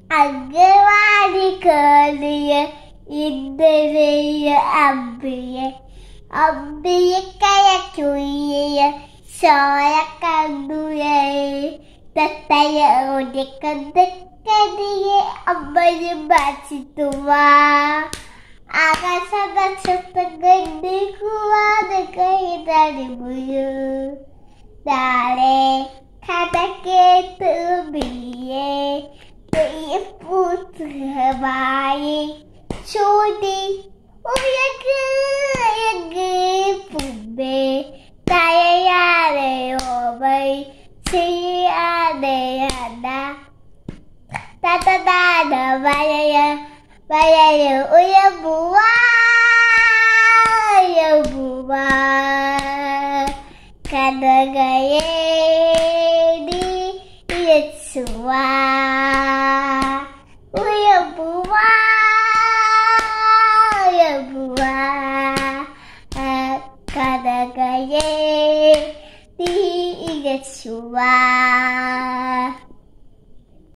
അംഗവാടി കേറിയ ഇന്ദ്രനെയ അമ്പിയെ കയറ്റുയ ചോര കണ്ണുയെ തത്തയ ഒടിക്കതിയെ അമ്മയും മാറ്റിത്തുവാ ആകാശനക്ഷത്രങ്ങളുടെ കൈതടിമുയു നാളെ കഥ കേട്ട് ബിയെ പൂത്തുമായി ചൂടി ഉയക്ക് പുമ്പേ തയ്യാറെ ഓമൈ ചെയ്യാതെയണ്ട തതദാന വയയ ഉയർവുവാ കനകയേ നീ യേശുവാ ഉയർവുവാ കനകയേ നീ യേശുവാ